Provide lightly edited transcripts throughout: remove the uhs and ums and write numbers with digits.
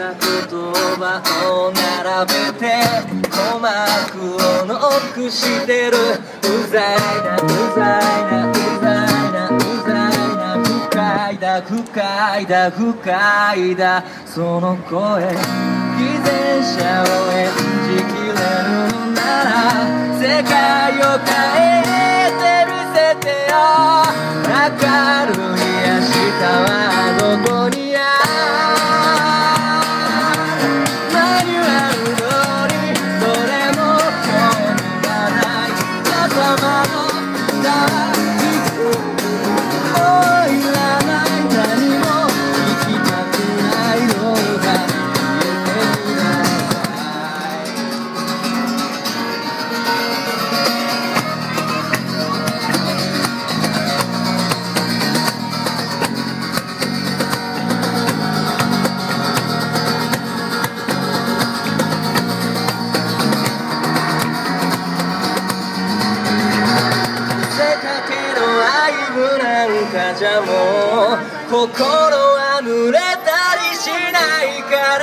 な言葉を並べて鼓膜をノックしてる。うざいなうざいなうざいなうざいな、不快だ不快だ不快だその声。偽善者を演じきれるのなら世界を変えてみせてよ。明るい明日はどこにある。マニュアル通りどれも興味がない頭の中もういらない、何も聞きたくないのだ。じゃもう心は濡れたりしないから、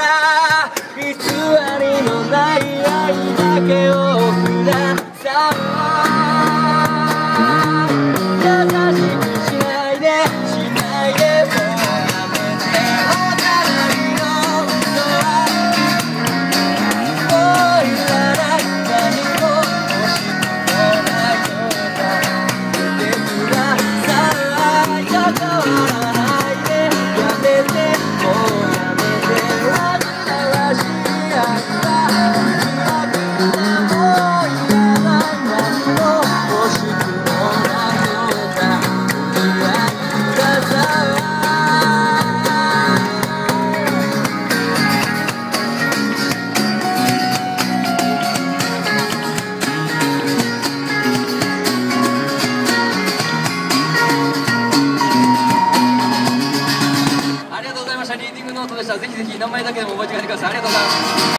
偽りのない愛だけをください。優しくしないでしないでもうやめて。お互いの嘘はもういらない、何も欲しくもないのだ。出てください。関わらないでやめて、もうやめて。煩わしい明日暗くだ、もういらない、何も欲しくもないのだ。お似合いください。リーディングノートでした。ぜひぜひ名前だけでも覚えて帰ってください。ありがとうございます。